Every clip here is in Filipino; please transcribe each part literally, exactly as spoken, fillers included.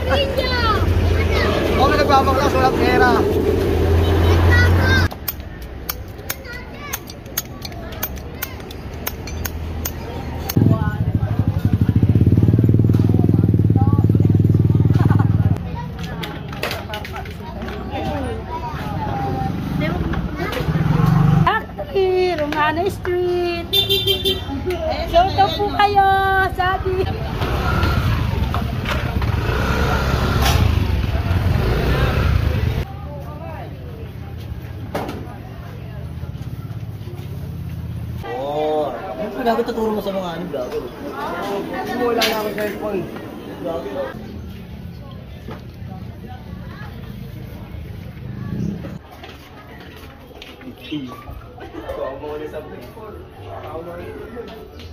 O may nagbabaklas, walang pera. Romana Street. Shout out po kayo, sabi. Oh, ano po dapat tuturo mo sa mga ano vlogger? Hindi wala na ako sa cellphone. Vlogger. Ako mo ulit sa play four. Ako mo ulit.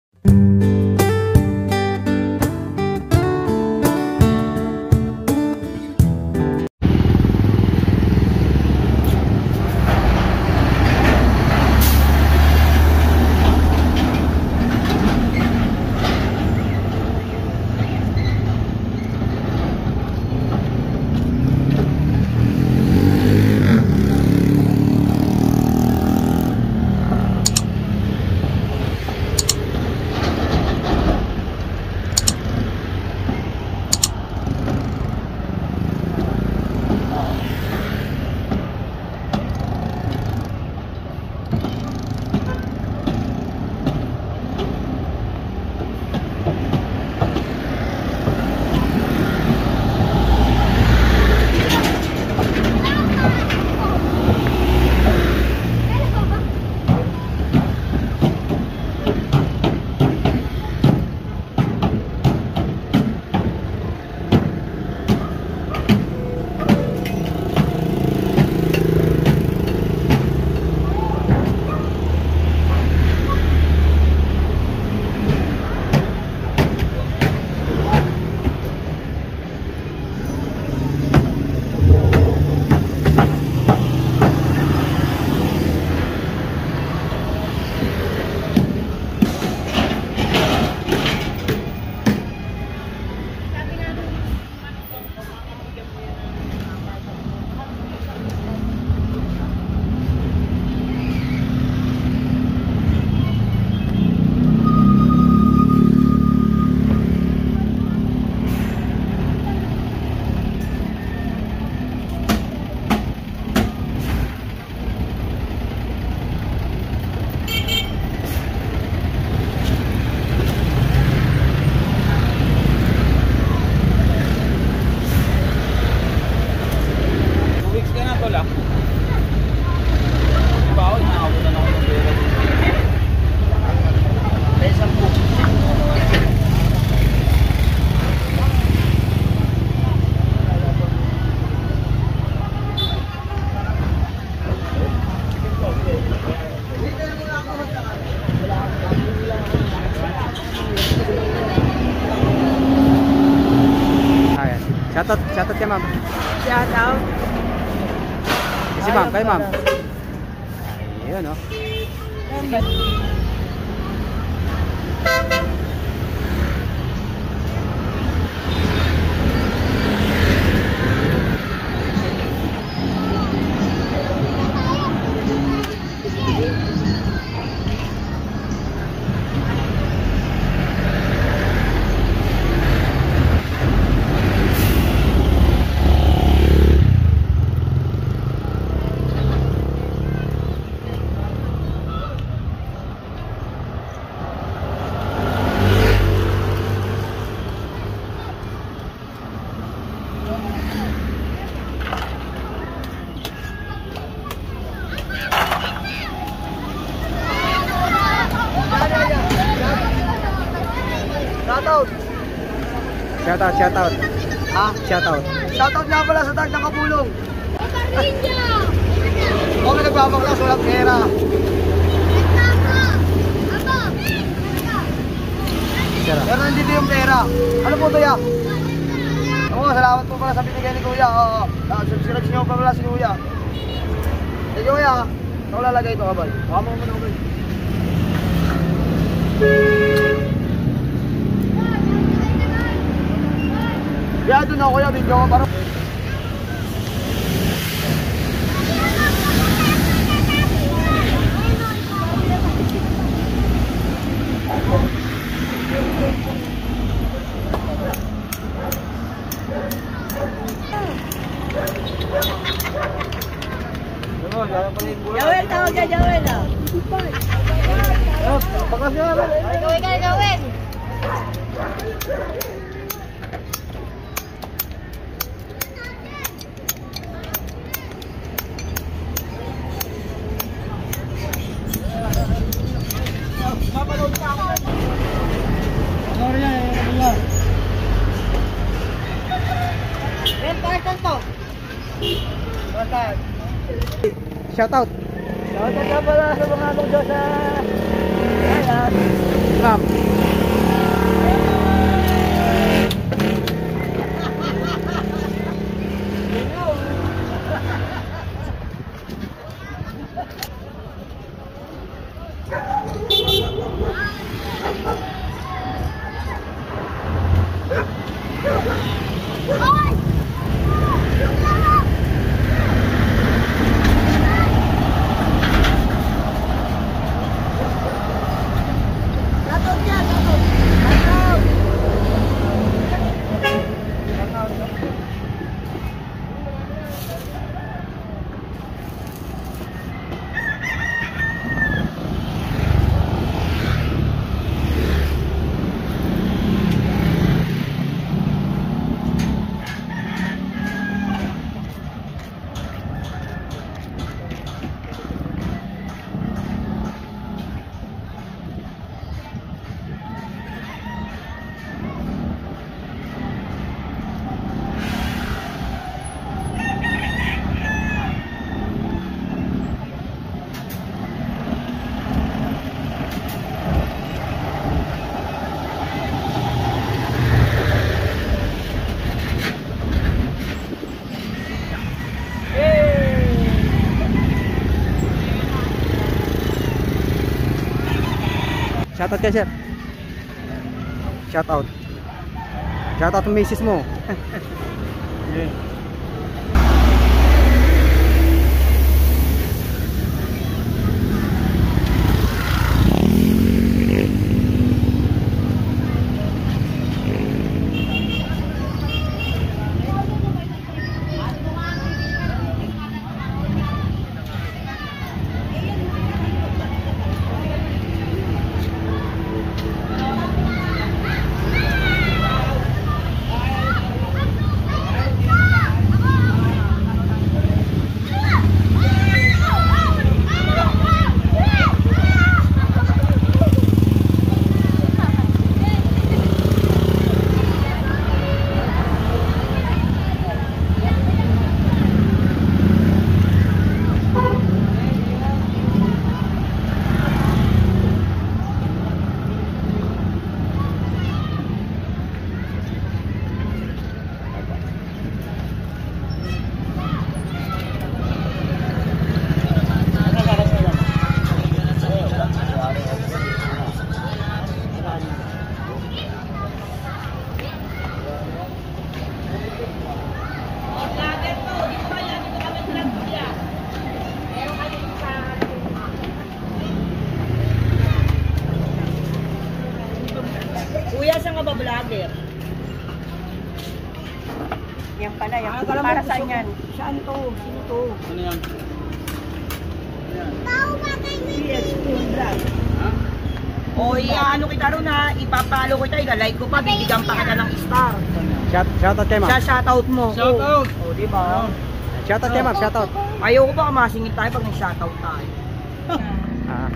Shoutout, shoutout kay ma'am. Shoutout. Si ma'am, kay ma'am. Ayun oh. Shoutout! Shoutout, shoutout. Ha? Shoutout. Shoutout nga pala sa tag ng Kapulong. O may nagbabaklas, walang pera. Pero nandito yung pera. Ano po ito ya? Oo, salamat po pala sa binigay ni Kuya. Oo, subscribe nyo pa pala si Kuya. Sige Kuya, ako lalagay ito kabal. Baka mo naman ako kayo. Kaya doon ako kuya, video ko parang. Joel, tawag ka, Joel. Oh, bakas nga naman. Gawin ka, gawin. Ben, partan to. Partan. Shout out. Shoutout ka pala sa mga lugo sa... Ayan. Ma'am. Shout out ka, sir. Shout out. Shout out ng misis mo. Yeah. Kuya, saan ka ba vlogger? Yan pala, yan. Para saan yan? Saan to? Sino to? Ano yan? Yes, vlog. O, ano kita ron ha, ipapalo kita, i-like ko pa, bibigyan pa kita ng star. Shout, shout out kay ma'am. Sa shoutout mo. Shoutout! O, di ba? Shout out kay ma'am, shout out. Ayoko ba masingit tayo pag nag-shoutout tayo? Ah.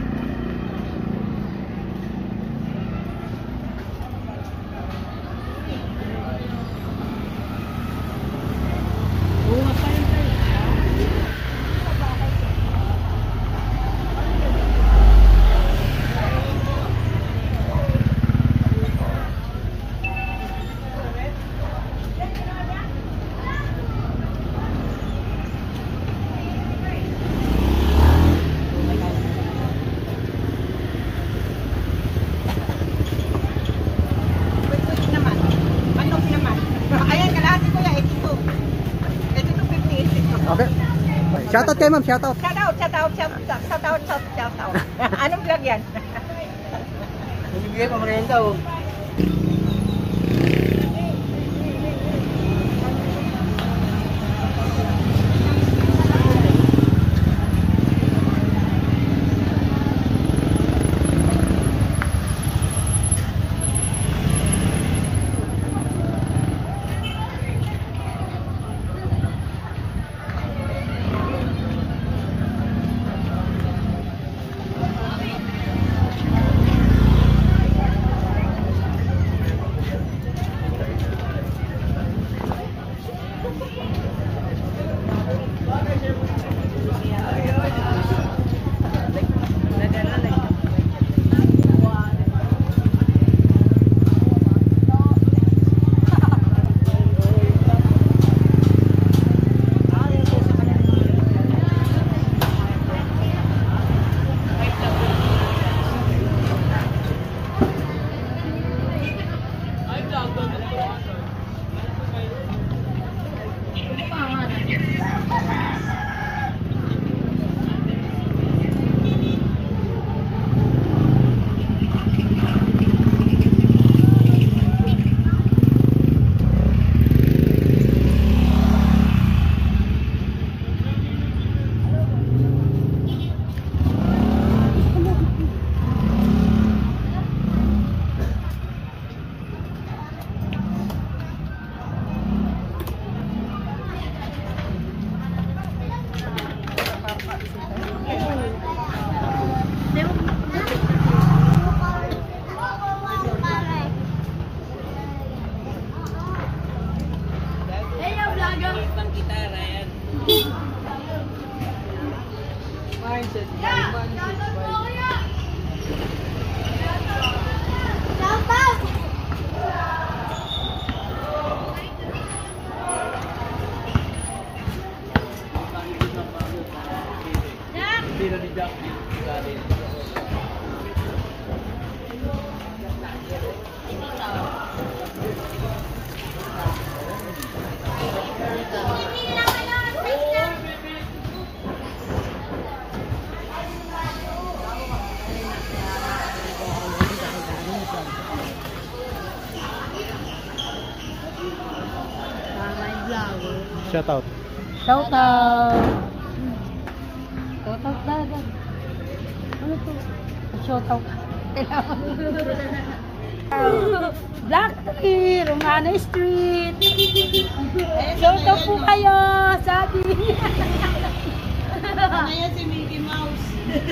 natin kuya, eighty-two. eighty-two fifty, eighty-two. Okay. Shoutout kayo ma'am, shoutout. Shout out, shout out, shout out, shout out, shout out, shout out. Anong vlog yan? Bibigay pa merienda oh. Shoutout. Shout out. Shout out dagat. Ano to? Shout out. Black Tree, Romana Street. Shout out po kayo, sabi. Ano yan si Mickey Mouse?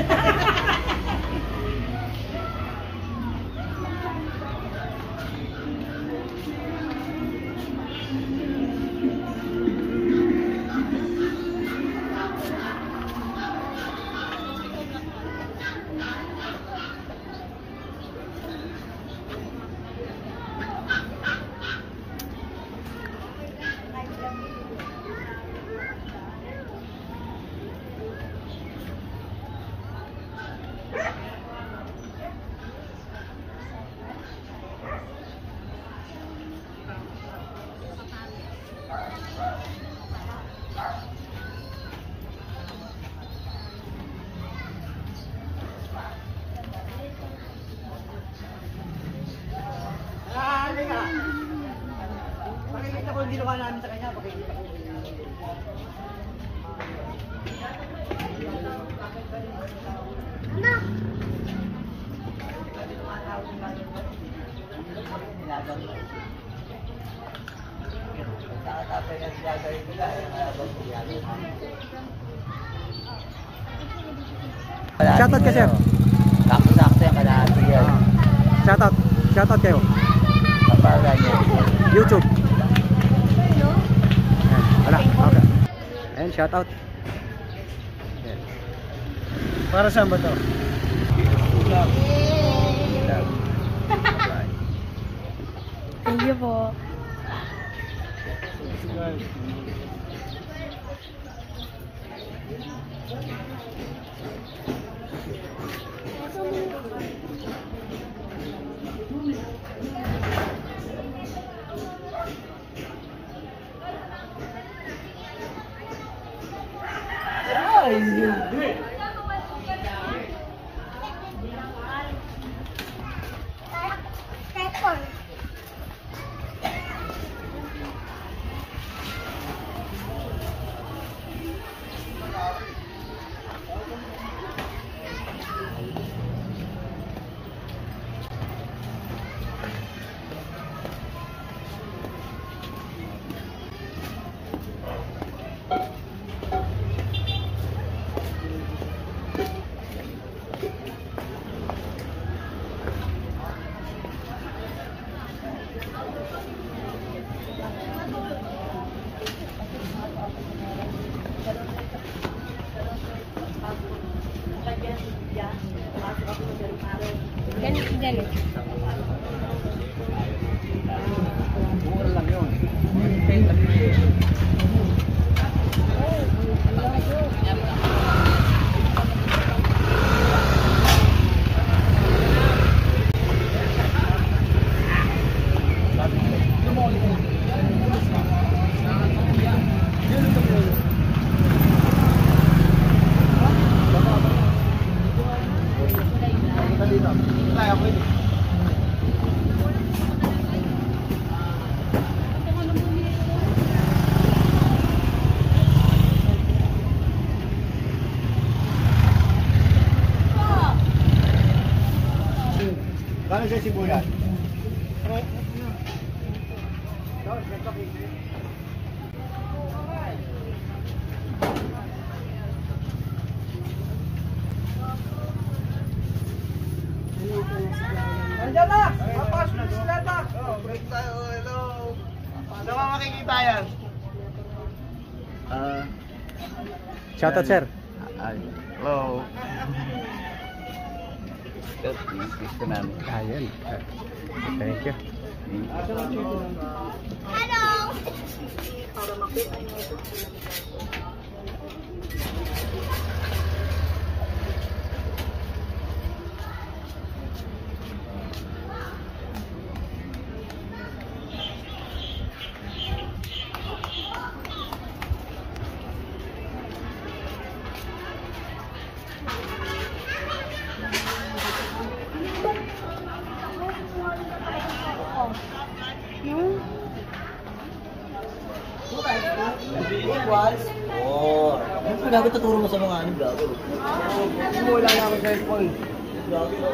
Pakikita ko yung ginawa namin sa kanya, pakikita ko. Shoutout ka sir. Sakto-sakto yung kalahati yan. Shoutout. Shoutout kayo. Kapagan niya. YouTube. Ayan, wala. Okay. Ayan, shoutout. Ayan. Para saan ba to? Thank you po. Ganito, ganito. Mura lang yun. Kano siya sibuyas? Nandiyan na! Papas na bisikleta! Oh, break tayo, hello! Saan ka makikita yan? Ah... Shoutout, sir. Hello! Gusto namin. Ayun. Thank you. Equals? Oo. Ano pa dapat tuturo mo sa mga ano, gago? Wala na ako sa cellphone. Gago.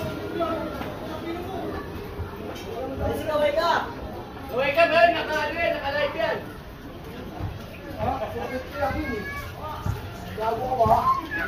Ay, sige, wake up! Wake up, eh! Naka-live, naka-live yan! Ah, kasi ito yung eh. Gago ka ba?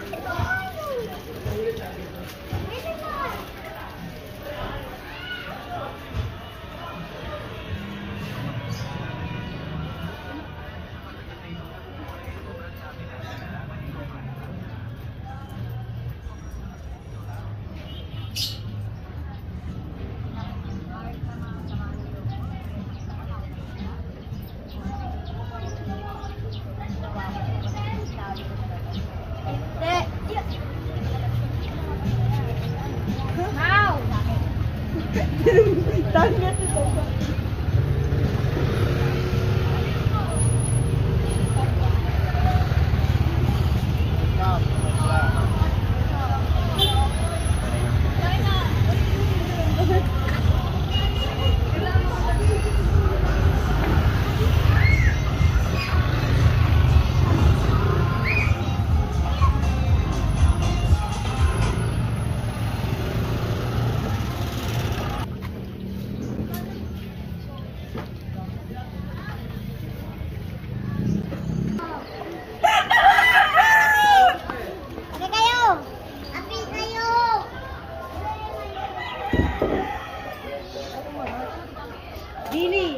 Dili.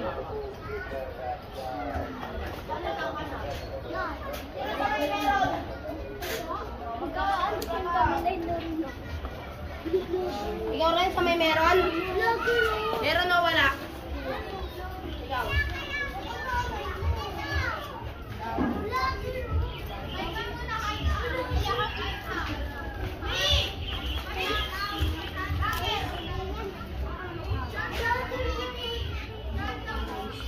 Ikaw rin sa may meron? Meron o wala? Ikaw.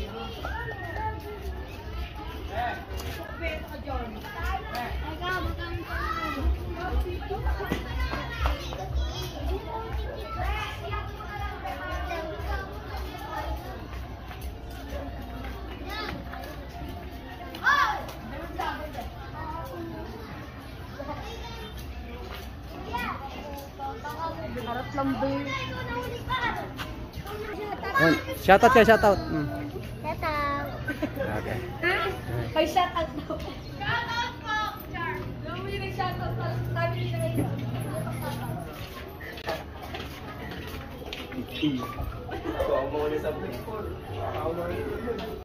Ikaw, number. Yan. Shoutout ka, shoutout. Mm. Shoutout. Okay. May shoutout daw. Shoutout po, Char. Yung may nag-shoutout pa. Sabi nila kayo. Ako mo ulit sa play. Ako mo ulit.